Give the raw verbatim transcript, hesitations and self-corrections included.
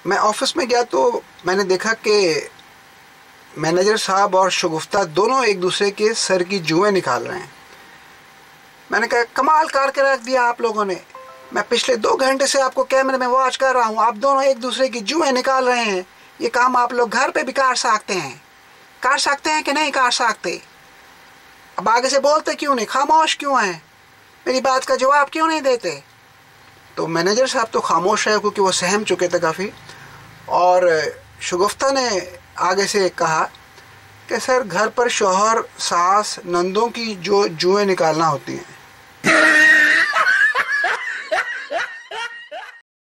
मैं ऑफिस में गया तो मैंने देखा कि मैनेजर साहब और शगुफ्ता दोनों एक दूसरे के सर की जुएं निकाल रहे हैं। मैंने कहा कमाल करके रख दिया आप लोगों ने। मैं पिछले दो घंटे से आपको कैमरे में वॉच कर रहा हूँ, आप दोनों एक दूसरे की जुएं निकाल रहे हैं। ये काम आप लोग घर पे भी कर सकते हैं कर सकते हैं कि नहीं कर सकते? अब आगे से बोलते क्यों नहीं, खामोश क्यों हैं, मेरी बात का जवाब क्यों नहीं देते? तो मैनेजर साहब तो खामोश है क्योंकि वो सहम चुके थे काफ़ी। और शगुफ्ता ने आगे से कहा कि सर घर पर शौहर सास नंदों की जो जुएं निकालना होती हैं